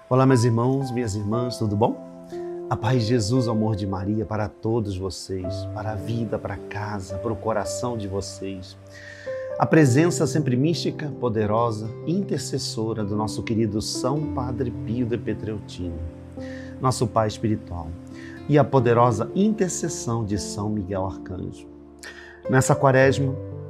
Olá, meus irmãos, minhas irmãs, tudo bom? A paz de Jesus, o amor de Maria para todos vocês, para a vida, para a casa, para o coração de vocês. A presença sempre mística, poderosa, intercessora do nosso querido São Padre Pio de Pietrelcina, nosso Pai espiritual, e a poderosa intercessão de São Miguel Arcanjo. Nessa quaresma,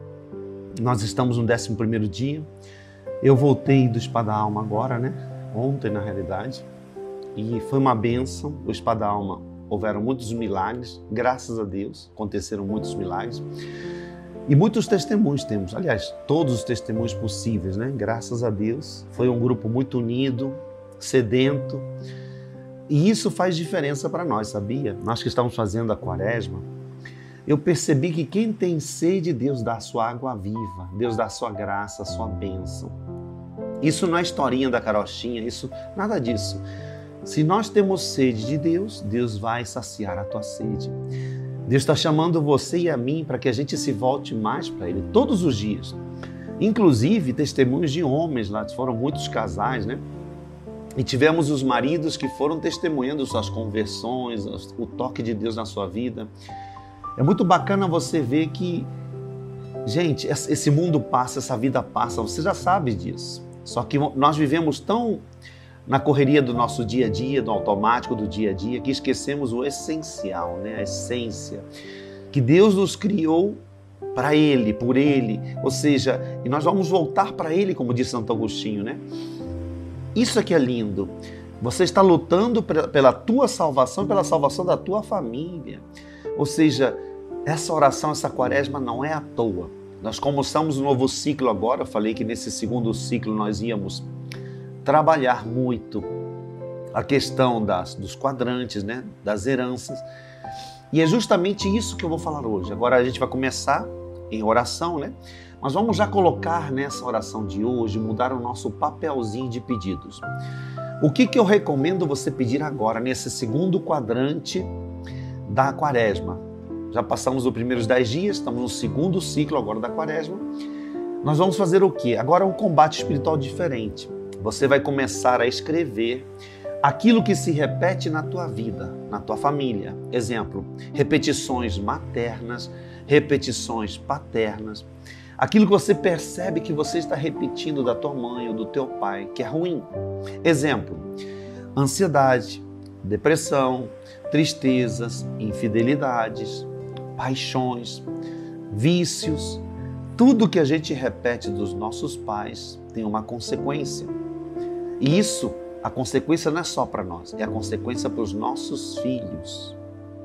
nós estamos no 11º dia. Eu voltei do Spa da Alma agora, ontem na realidade, e foi uma bênção. O Spa da Alma, houveram muitos milagres, graças a Deus, aconteceram muitos milagres. E muitos testemunhos temos, aliás, todos os testemunhos possíveis, Graças a Deus, foi um grupo muito unido, sedento, e isso faz diferença para nós, sabia? Nós que estamos fazendo a quaresma, eu percebi que quem tem sede, Deus dá a sua água viva, Deus dá a sua graça, a sua bênção. Isso não é historinha da carochinha, nada disso. Se nós temos sede de Deus, Deus vai saciar a tua sede. Deus está chamando você e a mim para que a gente se volte mais para Ele todos os dias. Inclusive, testemunhos de homens lá, foram muitos casais, E tivemos os maridos que foram testemunhando suas conversões, o toque de Deus na sua vida. É muito bacana você ver que, gente, esse mundo passa, essa vida passa, você já sabe disso. Só que nós vivemos tão na correria do nosso dia a dia, do automático do dia a dia, que esquecemos o essencial, a essência, que Deus nos criou para Ele, por Ele, ou seja, e nós vamos voltar para Ele, como diz Santo Agostinho, Isso aqui é lindo. Você está lutando pela tua salvação, pela salvação da tua família. Ou seja, essa oração, essa quaresma não é à toa. Nós começamos um novo ciclo agora. Eu falei que nesse segundo ciclo nós íamos trabalhar muito a questão dos quadrantes, das heranças. E é justamente isso que eu vou falar hoje. Agora a gente vai começar em oração, Mas vamos já colocar nessa oração de hoje, mudar o nosso papelzinho de pedidos. O que eu recomendo você pedir agora, nesse segundo quadrante da quaresma? Já passamos os primeiros 10 dias, estamos no segundo ciclo agora da quaresma. Nós vamos fazer o quê? Agora é um combate espiritual diferente. Você vai começar a escrever aquilo que se repete na tua vida, na tua família. Exemplo, repetições maternas, repetições paternas. Aquilo que você percebe que você está repetindo da tua mãe ou do teu pai, que é ruim. Exemplo, ansiedade, depressão, tristezas, infidelidades, paixões, vícios. Tudo que a gente repete dos nossos pais tem uma consequência. E isso, a consequência não é só para nós, é a consequência para os nossos filhos.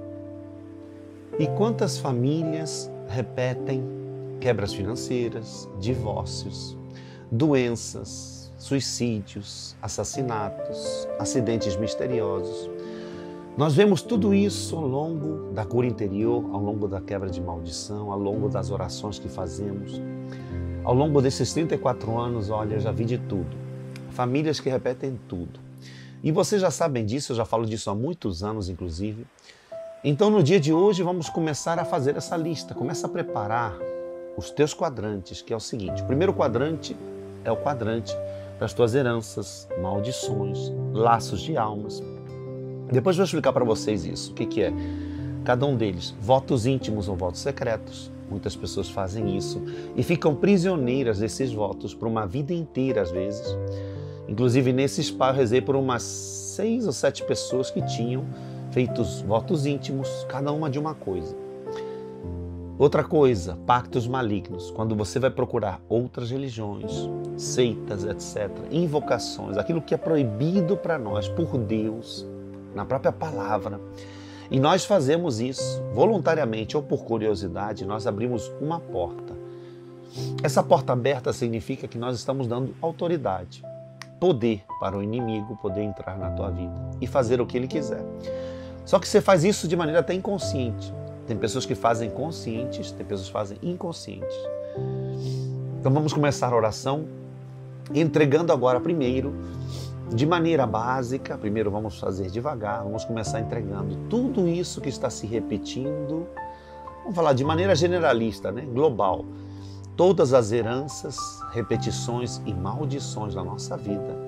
E quantas famílias repetem quebras financeiras, divórcios, doenças, suicídios, assassinatos, acidentes misteriosos? Nós vemos tudo isso ao longo da cura interior, ao longo da quebra de maldição, ao longo das orações que fazemos. Ao longo desses 34 anos, olha, eu já vi de tudo. Famílias que repetem tudo. E vocês já sabem disso, eu já falo disso há muitos anos, inclusive. Então, no dia de hoje, vamos começar a fazer essa lista. Começa a preparar os teus quadrantes, que é o seguinte. O primeiro quadrante é o quadrante das tuas heranças, maldições, laços de almas. Depois eu vou explicar para vocês isso. O que é? Cada um deles, votos íntimos ou votos secretos. Muitas pessoas fazem isso e ficam prisioneiras desses votos por uma vida inteira, às vezes. Inclusive, nesse spa, eu rezei por umas 6 ou 7 pessoas que tinham feito votos íntimos, cada uma de uma coisa. Outra coisa, pactos malignos. Quando você vai procurar outras religiões, seitas, etc., invocações, aquilo que é proibido para nós por Deus, na própria palavra. E nós fazemos isso voluntariamente ou por curiosidade, nós abrimos uma porta. Essa porta aberta significa que nós estamos dando autoridade, poder para o inimigo poder entrar na tua vida e fazer o que ele quiser. Só que você faz isso de maneira até inconsciente. Tem pessoas que fazem conscientes, tem pessoas que fazem inconscientes. Então vamos começar a oração entregando agora primeiro, de maneira básica. Primeiro vamos fazer devagar, vamos começar entregando tudo isso que está se repetindo. Vamos falar de maneira generalista, global. Todas as heranças, repetições e maldições da nossa vida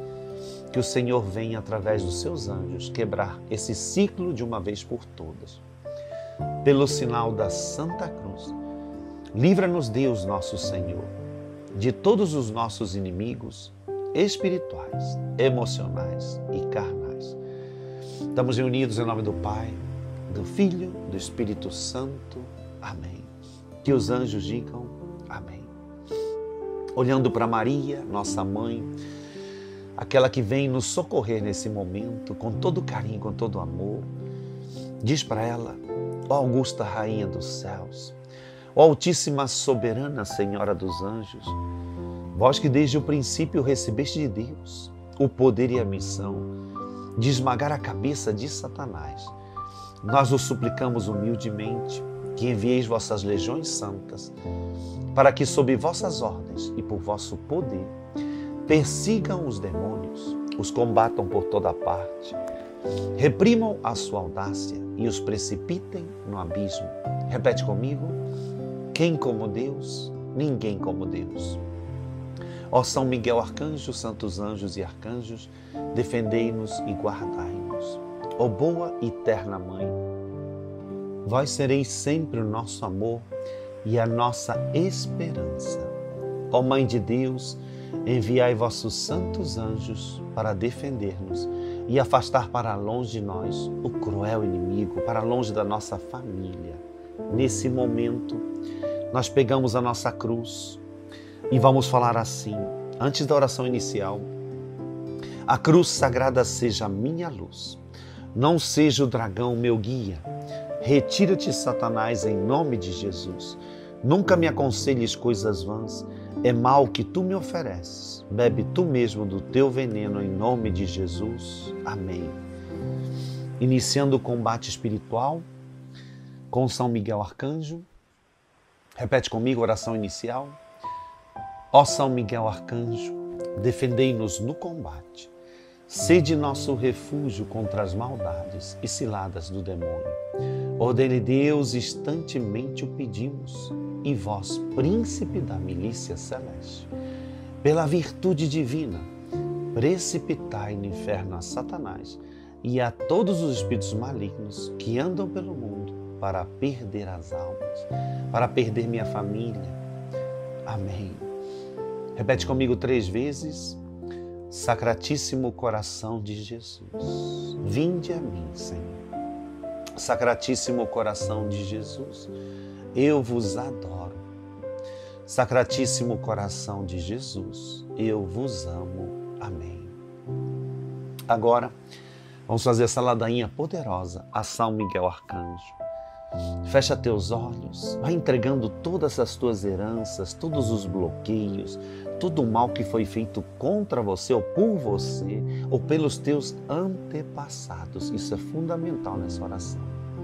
que o Senhor venha, através dos seus anjos, quebrar esse ciclo de uma vez por todas. Pelo sinal da Santa Cruz, livra-nos, Deus nosso Senhor, de todos os nossos inimigos espirituais, emocionais e carnais. Estamos reunidos em nome do Pai, do Filho, do Espírito Santo. Amém. Que os anjos digam amém. Olhando para Maria, nossa mãe, aquela que vem nos socorrer nesse momento, com todo carinho, com todo amor, diz para ela: ó augusta Rainha dos céus, ó Altíssima Soberana Senhora dos anjos, vós que desde o princípio recebeste de Deus o poder e a missão de esmagar a cabeça de Satanás, nós vos suplicamos humildemente que envieis vossas legiões santas, para que sob vossas ordens e por vosso poder persigam os demônios, os combatam por toda parte, reprimam a sua audácia e os precipitem no abismo. Repete comigo: quem como Deus? Ninguém como Deus. Ó São Miguel Arcanjo, santos anjos e arcanjos, defendei-nos e guardai-nos. Ó boa e terna Mãe, vós sereis sempre o nosso amor e a nossa esperança. Ó Mãe de Deus, enviai vossos santos anjos para defender-nos e afastar para longe de nós o cruel inimigo, para longe da nossa família. Nesse momento, nós pegamos a nossa cruz e vamos falar assim, antes da oração inicial: a cruz sagrada seja a minha luz, não seja o dragão meu guia. Retira-te, Satanás, em nome de Jesus. Nunca me aconselhes coisas vãs, é mal que tu me ofereces. Bebe tu mesmo do teu veneno em nome de Jesus. Amém. Iniciando o combate espiritual com São Miguel Arcanjo. Repete comigo a oração inicial. Ó São Miguel Arcanjo, defendei-nos no combate. Sede nosso refúgio contra as maldades e ciladas do demônio. Ordene Deus, instantemente o pedimos, e vós, príncipe da milícia celeste, pela virtude divina, precipitai no inferno a Satanás e a todos os espíritos malignos que andam pelo mundo para perder as almas, para perder minha família. Amém. Repete comigo 3 vezes. Sacratíssimo coração de Jesus, vinde a mim, Senhor. Sacratíssimo coração de Jesus, eu vos adoro. Sacratíssimo coração de Jesus, eu vos amo. Amém. Agora, vamos fazer essa ladainha poderosa a São Miguel Arcanjo. Fecha teus olhos, vai entregando todas as tuas heranças, todos os bloqueios, todo o mal que foi feito contra você ou por você ou pelos teus antepassados. Isso é fundamental nessa oração.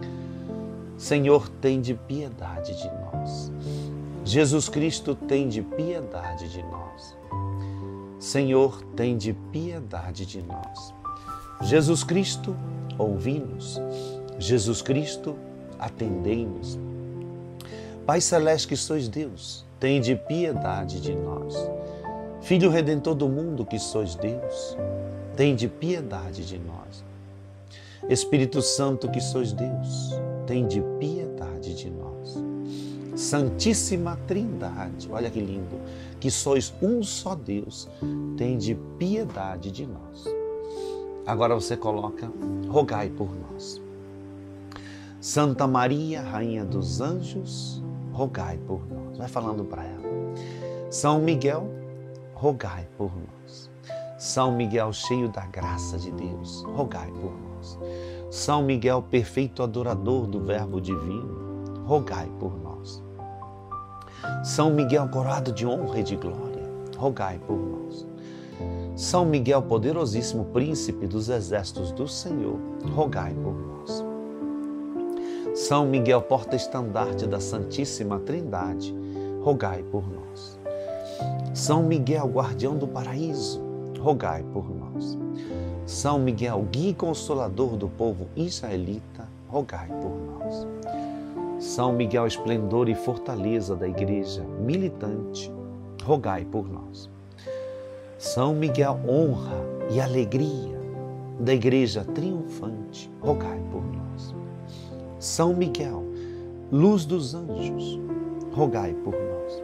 Senhor, tende piedade de nós. Jesus Cristo, tende piedade de nós. Senhor, tende piedade de nós. Jesus Cristo, ouvi-nos. Jesus Cristo, atendei-nos. Pai Celeste que sois Deus, tende piedade de nós. Filho Redentor do mundo que sois Deus, tende piedade de nós. Espírito Santo que sois Deus, tende piedade de nós. Santíssima Trindade, olha que lindo, que sois um só Deus, tende piedade de nós. Agora você coloca: rogai por nós. Santa Maria, Rainha dos anjos, rogai por nós. Vai falando para ela. São Miguel, rogai por nós. São Miguel, cheio da graça de Deus, rogai por nós. São Miguel, perfeito adorador do Verbo divino, rogai por nós. São Miguel, coroado de honra e de glória, rogai por nós. São Miguel, poderosíssimo príncipe dos exércitos do Senhor, rogai por nós. São Miguel, porta-estandarte da Santíssima Trindade, rogai por nós. São Miguel, guardião do paraíso, rogai por nós. São Miguel, guia e consolador do povo israelita, rogai por nós. São Miguel, esplendor e fortaleza da igreja militante, rogai por nós. São Miguel, honra e alegria da igreja triunfante, rogai por nós. São Miguel, luz dos anjos, rogai por nós.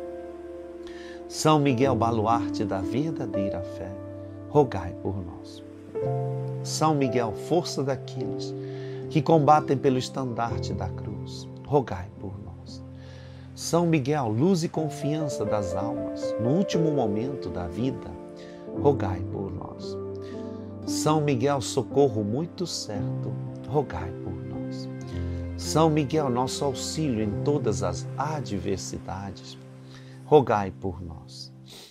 São Miguel, baluarte da verdadeira fé, rogai por nós. São Miguel, força daqueles que combatem pelo estandarte da cruz, rogai por nós. São Miguel, luz e confiança das almas, no último momento da vida, rogai por nós. São Miguel, socorro muito certo, rogai por nós. São Miguel, nosso auxílio em todas as adversidades, rogai por nós.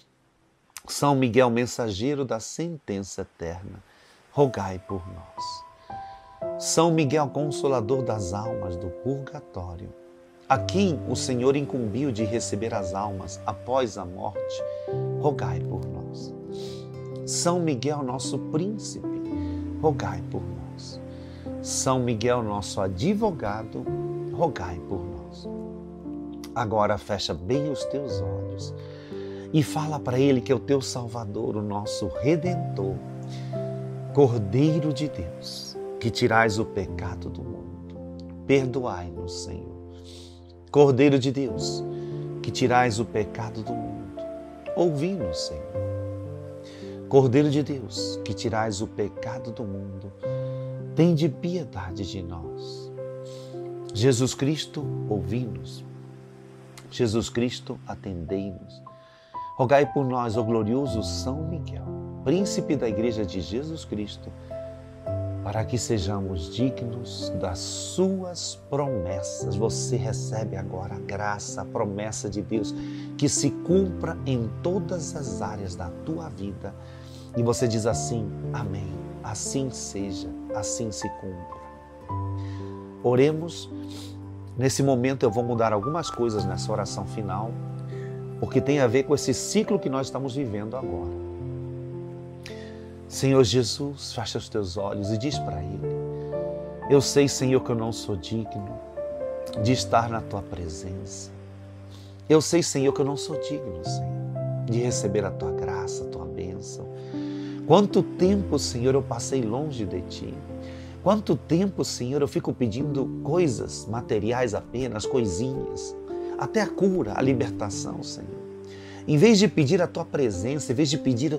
São Miguel, mensageiro da sentença eterna, rogai por nós. São Miguel, consolador das almas do purgatório, a quem o Senhor incumbiu de receber as almas após a morte, rogai por nós. São Miguel, nosso príncipe, rogai por nós. São Miguel, nosso advogado, rogai por nós. Agora fecha bem os teus olhos e fala para Ele que é o teu Salvador, o nosso Redentor, Cordeiro de Deus, que tirais o pecado do mundo. Perdoai-nos, Senhor. Cordeiro de Deus, que tirais o pecado do mundo. Ouvi-nos, Senhor. Cordeiro de Deus, que tirais o pecado do mundo, tende piedade de nós. Jesus Cristo, ouvi-nos. Jesus Cristo, atendei-nos. Rogai por nós, ó glorioso São Miguel, príncipe da Igreja de Jesus Cristo, para que sejamos dignos das suas promessas. Você recebe agora a graça, a promessa de Deus, que se cumpra em todas as áreas da tua vida. E você diz assim: amém, assim seja, assim se cumpra. Oremos. Nesse momento eu vou mudar algumas coisas nessa oração final, porque tem a ver com esse ciclo que nós estamos vivendo agora. Senhor Jesus, fecha os teus olhos e diz para Ele: eu sei, Senhor, que eu não sou digno de estar na Tua presença. Eu sei, Senhor, que eu não sou digno, Senhor, de receber a Tua graça, a Tua bênção. Quanto tempo, Senhor, eu passei longe de Ti. Quanto tempo, Senhor, eu fico pedindo coisas materiais apenas, coisinhas, até a cura, a libertação, Senhor. Em vez de pedir a Tua presença, em vez de pedir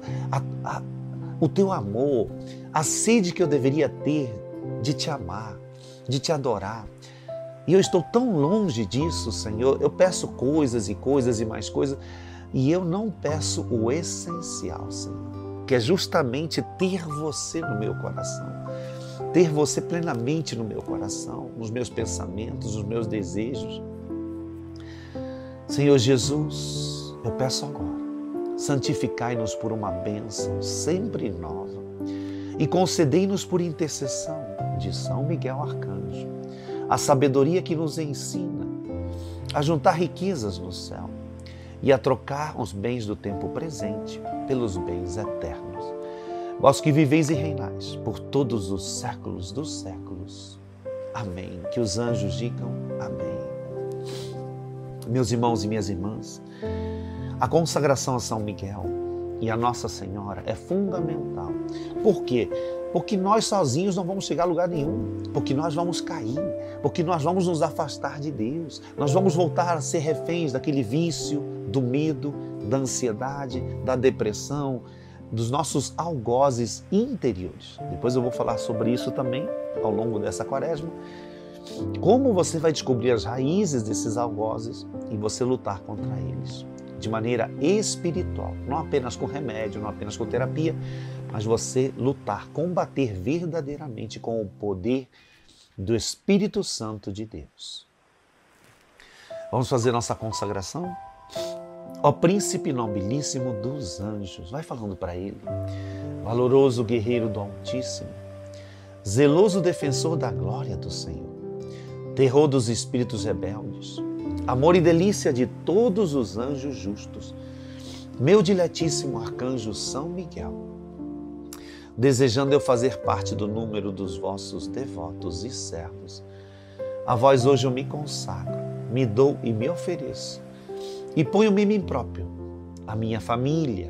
o Teu amor, a sede que eu deveria ter de Te amar, de Te adorar. E eu estou tão longe disso, Senhor. Eu peço coisas e coisas e mais coisas, e eu não peço o essencial, Senhor, que é justamente ter Você no meu coração. Ter Você plenamente no meu coração, nos meus pensamentos, nos meus desejos. Senhor Jesus, eu peço agora, santificai-nos por uma bênção sempre nova e concedei-nos por intercessão de São Miguel Arcanjo a sabedoria que nos ensina a juntar riquezas no céu e a trocar os bens do tempo presente pelos bens eternos. Vós que viveis e reinais por todos os séculos dos séculos. Amém. Que os anjos digam amém. Meus irmãos e minhas irmãs, a consagração a São Miguel e a Nossa Senhora é fundamental. Por quê? Porque nós sozinhos não vamos chegar a lugar nenhum, porque nós vamos cair, porque nós vamos nos afastar de Deus, nós vamos voltar a ser reféns daquele vício, do medo, da ansiedade, da depressão, dos nossos algozes interiores. Depois eu vou falar sobre isso também ao longo dessa quaresma. Como você vai descobrir as raízes desses algozes e você lutar contra eles de maneira espiritual, não apenas com remédio, não apenas com terapia, mas você lutar, combater verdadeiramente com o poder do Espírito Santo de Deus. Vamos fazer nossa consagração? Ó Príncipe nobilíssimo dos anjos, vai falando para Ele, valoroso guerreiro do Altíssimo, zeloso defensor da glória do Senhor, terror dos espíritos rebeldes, amor e delícia de todos os anjos justos, meu diletíssimo arcanjo São Miguel, desejando eu fazer parte do número dos vossos devotos e servos, a vós hoje eu me consagro, me dou e me ofereço, e ponho-me em mim próprio, a minha família,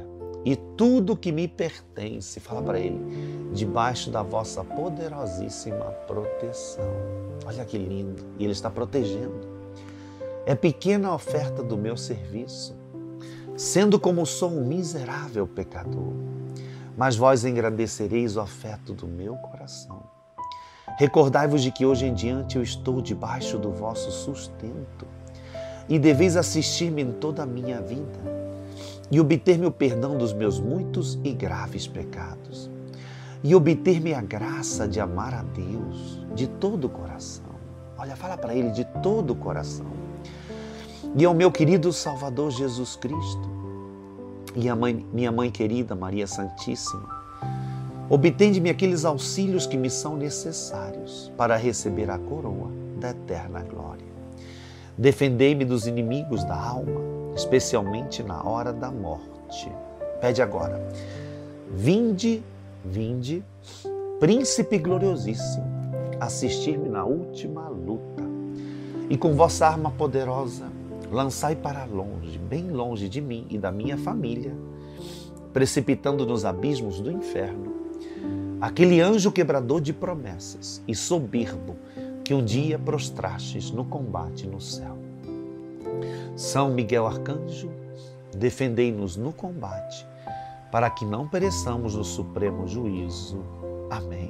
e tudo que me pertence, fala para Ele, debaixo da vossa poderosíssima proteção. Olha que lindo, e Ele está protegendo. É pequena a oferta do meu serviço, sendo como sou um miserável pecador, mas vós engrandecereis o afeto do meu coração. Recordai-vos de que hoje em diante eu estou debaixo do vosso sustento e deveis assistir-me em toda a minha vida e obter-me o perdão dos meus muitos e graves pecados e obter-me a graça de amar a Deus de todo o coração. Olha, fala para Ele de todo o coração. E ao meu querido Salvador Jesus Cristo e a minha mãe querida Maria Santíssima, obtende-me aqueles auxílios que me são necessários para receber a coroa da eterna glória. Defendei-me dos inimigos da alma, especialmente na hora da morte. Pede agora. Vinde, vinde, Príncipe gloriosíssimo, assistir-me na última luta. E com vossa arma poderosa, lançai para longe, bem longe de mim e da minha família, precipitando nos abismos do inferno, aquele anjo quebrador de promessas e soberbo que um dia prostrastes no combate no céu. São Miguel Arcanjo, defendei-nos no combate, para que não pereçamos no supremo juízo. Amém.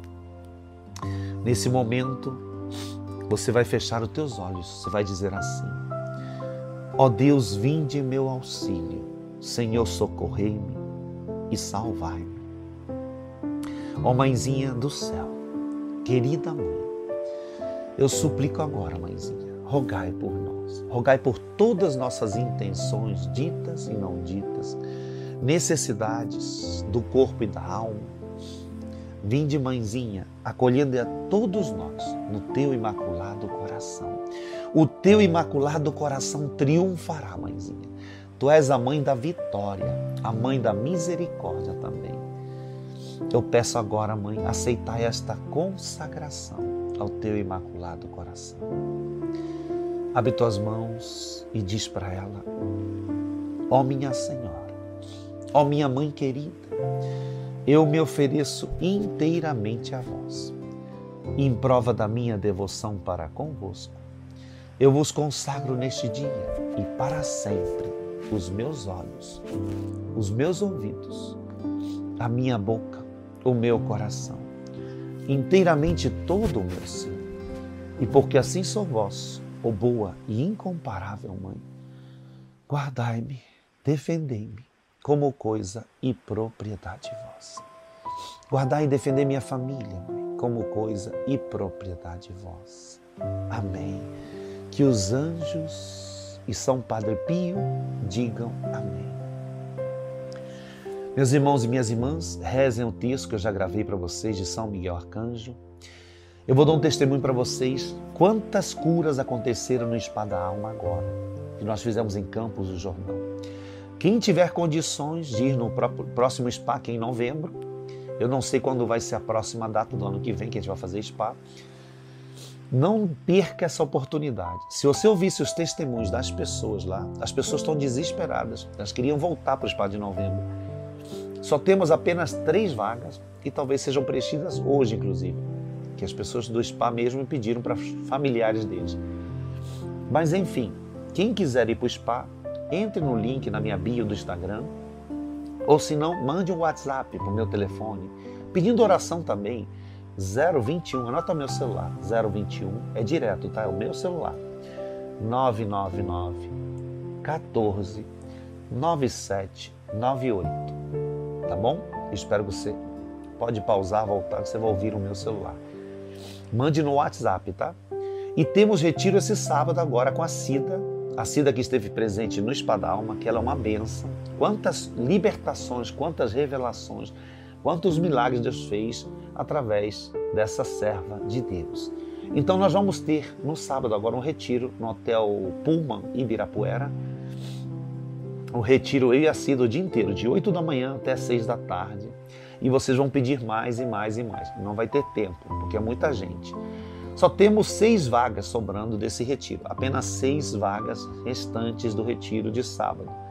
Nesse momento, você vai fechar os teus olhos, você vai dizer assim: ó Deus, vinde em meu auxílio, Senhor, socorrei-me e salvai-me. Ó Mãezinha do céu, querida Mãe, eu suplico agora, Mãezinha, rogai por nós, rogai por todas as nossas intenções, ditas e não ditas, necessidades do corpo e da alma. Vinde, Mãezinha, acolhendo a todos nós no teu imaculado coração. O teu imaculado coração triunfará, Mãezinha. Tu és a Mãe da vitória, a Mãe da misericórdia também. Eu peço agora, Mãe, aceitai esta consagração ao teu imaculado coração. Abre tuas mãos e diz para ela: ó minha Senhora, ó minha Mãe querida, eu me ofereço inteiramente a vós. Em prova da minha devoção para convosco, eu vos consagro neste dia e para sempre os meus olhos, os meus ouvidos, a minha boca, o meu coração, inteiramente todo o meu ser. E porque assim sou vosso, ó boa e incomparável Mãe, guardai-me, defendei-me como coisa e propriedade vossa. Guardai e defendei minha família, Mãe, como coisa e propriedade vossa. Amém. Que os anjos e São Padre Pio digam amém. Meus irmãos e minhas irmãs, rezem o texto que eu já gravei para vocês de São Miguel Arcanjo. Eu vou dar um testemunho para vocês quantas curas aconteceram no Spa da Alma agora, que nós fizemos em Campos do Jordão. Quem tiver condições de ir no próximo Spa, que é em novembro, eu não sei quando vai ser a próxima data do ano que vem que a gente vai fazer Spa, não perca essa oportunidade. Se você ouvisse os testemunhos das pessoas lá, as pessoas estão desesperadas, elas queriam voltar para o Spa de novembro. Só temos apenas 3 vagas e talvez sejam preenchidas hoje, inclusive, que as pessoas do Spa mesmo me pediram para familiares deles. Mas enfim, quem quiser ir para o Spa, entre no link na minha bio do Instagram, ou se não, mande um WhatsApp para o meu telefone, pedindo oração também, 021, anota meu celular, 021, é direto, tá? É o meu celular, 999 14 9798, tá bom? Espero que você pode pausar, voltar, que você vai ouvir o meu celular. Mande no WhatsApp, tá? E temos retiro esse sábado agora com a Cida que esteve presente no Spa da Alma, que ela é uma bênção. Quantas libertações, quantas revelações, quantos milagres Deus fez através dessa serva de Deus. Então nós vamos ter no sábado agora um retiro no Hotel Pullman Ibirapuera. O retiro eu e a Cida o dia inteiro, de 8 da manhã até 6 da tarde. E vocês vão pedir mais e mais e mais. Não vai ter tempo, porque é muita gente. Só temos 6 vagas sobrando desse retiro. Apenas 6 vagas restantes do retiro de sábado.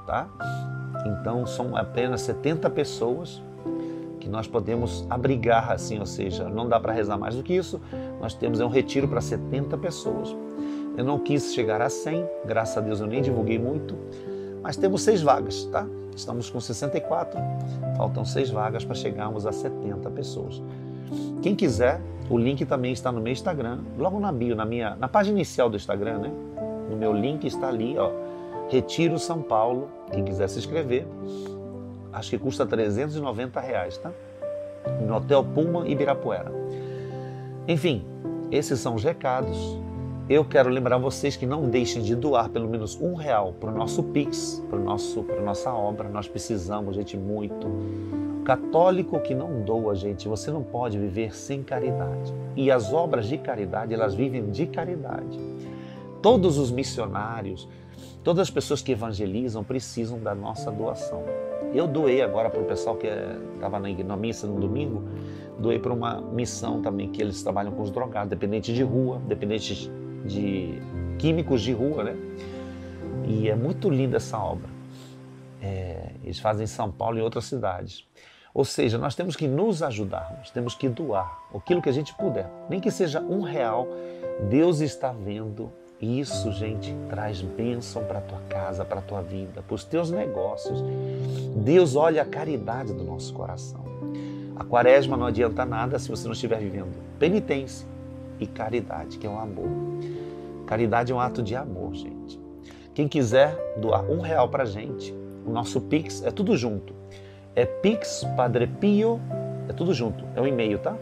tá? Então são apenas 70 pessoas que nós podemos abrigar, assim, ou seja, não dá para rezar mais do que isso. Nós temos um retiro para 70 pessoas. Eu não quis chegar a 100, graças a Deus eu nem divulguei muito, mas temos 6 vagas, tá? Estamos com 64, faltam 6 vagas para chegarmos a 70 pessoas. Quem quiser, o link também está no meu Instagram, logo na bio, na página inicial do Instagram, né? No meu link está ali, ó, Retiro São Paulo. Quem quiser se inscrever, acho que custa R$390, tá? No Hotel Pullman Ibirapuera. Enfim, esses são os recados. Eu quero lembrar vocês que não deixem de doar pelo menos R$1 para o nosso Pix, para nossa obra. Nós precisamos, gente, muito. Católico que não doa, gente, você não pode viver sem caridade. E as obras de caridade, elas vivem de caridade. Todos os missionários, todas as pessoas que evangelizam precisam da nossa doação. Eu doei agora para o pessoal que estava na missa no domingo, doei para uma missão também que eles trabalham com os drogados, dependentes de rua, dependentes de químicos de rua, né? E é muito linda essa obra. Eles fazem em São Paulo e em outras cidades. Ou seja, nós temos que nos ajudar, nós temos que doar aquilo que a gente puder. Nem que seja R$1, Deus está vendo. Isso, gente, traz bênção para a tua casa, para a tua vida, para os teus negócios. Deus olha a caridade do nosso coração. A quaresma não adianta nada se você não estiver vivendo penitência e caridade, que é o amor. Caridade é um ato de amor, gente. Quem quiser doar R$1 para a gente, o nosso Pix é tudo junto. É pixpadrepio, é tudo junto, é um e-mail, tá?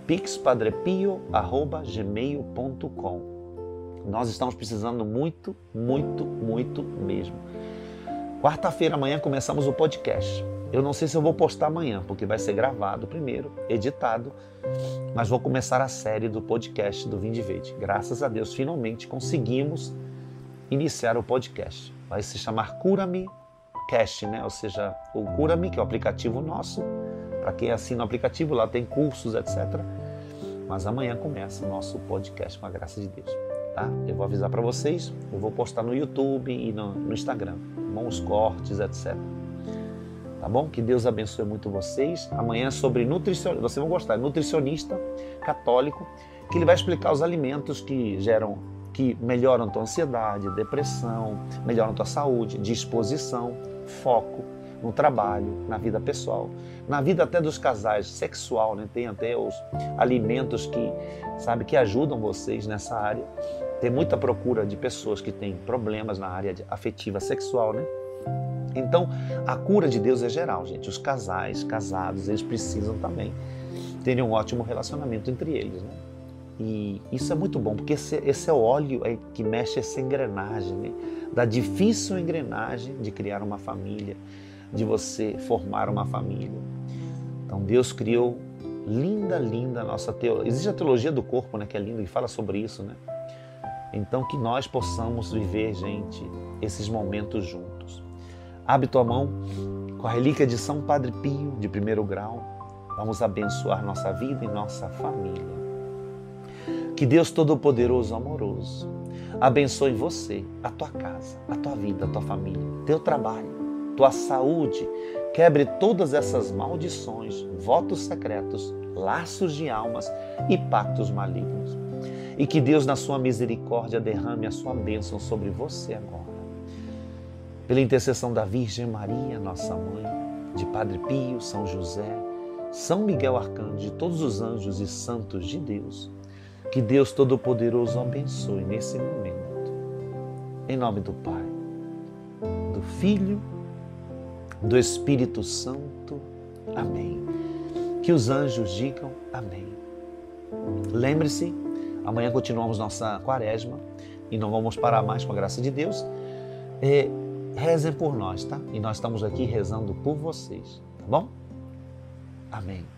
pixpadrepio@gmail.com. Nós estamos precisando muito, muito, muito mesmo. Quarta-feira, amanhã, começamos o podcast. Eu não sei se eu vou postar amanhã, porque vai ser gravado primeiro, editado, mas vou começar a série do podcast do Vinde Verde. Graças a Deus, finalmente conseguimos iniciar o podcast. Vai se chamar Cura-me Cast, né? Ou seja, o Cura-me, que é o aplicativo nosso. Para quem assina o aplicativo, lá tem cursos, etc. Mas amanhã começa o nosso podcast, com a graça de Deus. Tá? Eu vou avisar para vocês, eu vou postar no YouTube e no Instagram, os cortes, etc. Tá bom? Que Deus abençoe muito vocês. Amanhã é sobre nutricionista, vocês vão gostar, nutricionista católico, que ele vai explicar os alimentos que melhoram tua ansiedade, depressão, melhoram tua saúde, disposição, foco no trabalho, na vida pessoal, na vida até dos casais, sexual, né? Tem até os alimentos que ajudam vocês nessa área. Tem muita procura de pessoas que têm problemas na área afetiva sexual, né? Então, a cura de Deus é geral, gente. Os casais, casados, eles precisam também terem um ótimo relacionamento entre eles, né? E isso é muito bom, porque esse é o óleo que mexe essa engrenagem, né? Da difícil engrenagem de criar uma família, de você formar uma família. Então, Deus criou linda a nossa teologia. Existe a teologia do corpo, né, que é linda e fala sobre isso, né? Então, que nós possamos viver, gente, esses momentos juntos. Abre tua mão com a relíquia de São Padre Pio, de 1º grau. Vamos abençoar nossa vida e nossa família. Que Deus Todo-Poderoso, amoroso, abençoe você, a tua casa, a tua vida, a tua família, teu trabalho, tua saúde. Quebre todas essas maldições, votos secretos, laços de almas e pactos malignos. E que Deus, na sua misericórdia, derrame a sua bênção sobre você agora. Pela intercessão da Virgem Maria, nossa mãe, de Padre Pio, São José, São Miguel Arcanjo, de todos os anjos e santos de Deus, que Deus Todo-Poderoso abençoe nesse momento. Em nome do Pai, do Filho, do Espírito Santo. Amém. Que os anjos digam amém. Lembre-se, amanhã continuamos nossa quaresma e não vamos parar mais, com a graça de Deus. Rezem por nós, tá? E nós estamos aqui rezando por vocês, tá bom? Amém.